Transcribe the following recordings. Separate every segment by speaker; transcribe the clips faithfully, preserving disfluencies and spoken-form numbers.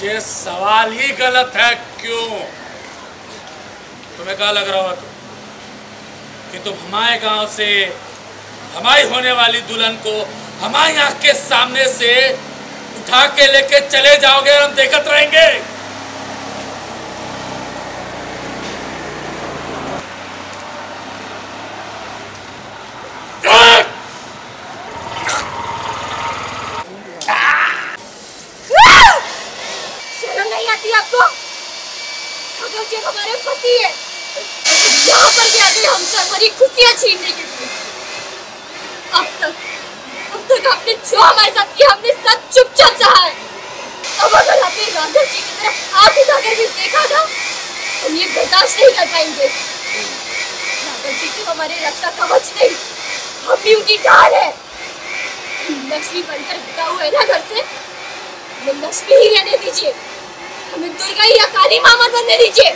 Speaker 1: ये सवाल ही गलत है। क्यों? तुम्हें क्या लग रहा हो कि तुम हमारे गांव से हमारी होने वाली दुल्हन को हमारी आंख के सामने से उठा के लेके चले जाओगे और हम देखते रहेंगे?
Speaker 2: शर्म नहीं आती आपको? अगर जी हमारे पति है, यहाँ पर भी आगे हमसे हमारी खुशियाँ छीनने के लिए। अब तक अब तक आपने जो हमारे साथ किया हमने सब चुपचाप सहा है। अब अगर आपने राघव जी की तरफ आंख उठाकर भी देखा ना, हम ये बर्दाश्त नहीं कर पाएंगे। राघव जी तो हमारे रक्षा कवच नहीं, हम भी उनकी ढाल है। लक्ष्मी बनकर बिता हुए ना घर से, हमें लक्ष्मी ही रहने दीजिए, हमें दुर्गा या काली माँ मत बनने दीजिए।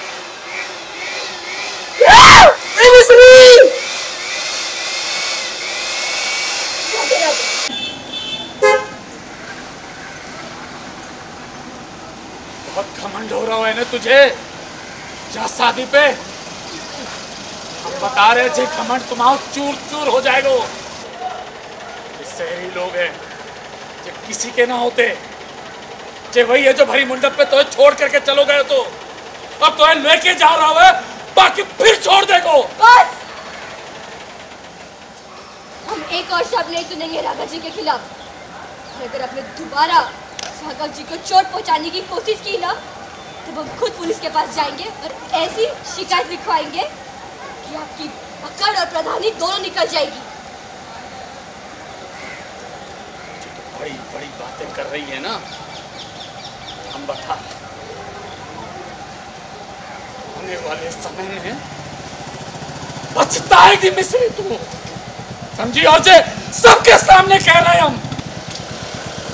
Speaker 1: बहुत घमंड हो रहा है ना तुझे? जा शादी पे, हम बता रहे थे घमंड तुम्हारा चूर चूर हो जाएगा। शहरी लोग हैं जो किसी के ना होते, जे वही है जो भरी मंडप पे तो छोड़ करके चलो गए, तो अब तो लेके जा रहा है, बाकी फिर छोड़ देगो।
Speaker 2: बस, हम एक और शब्द नहीं सुनेंगे राघव जी के खिलाफ। अगर आपने दोबारा राघव जी को चोट पहुंचाने की कोशिश की ना, तो हम खुद पुलिस के पास जाएंगे और ऐसी शिकायत लिखवाएंगे कि आपकी पकड़ और प्रधानी दोनों निकल जाएगी।
Speaker 1: बड़ी बड़ी बातें कर रही है ना, हम बता आने वाले समय में पछताएगी मिश्री तू, समझी? और जे सबके सामने कह रहे हैं हम।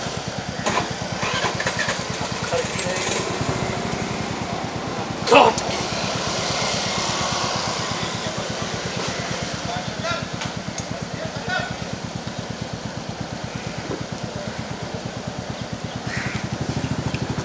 Speaker 1: God.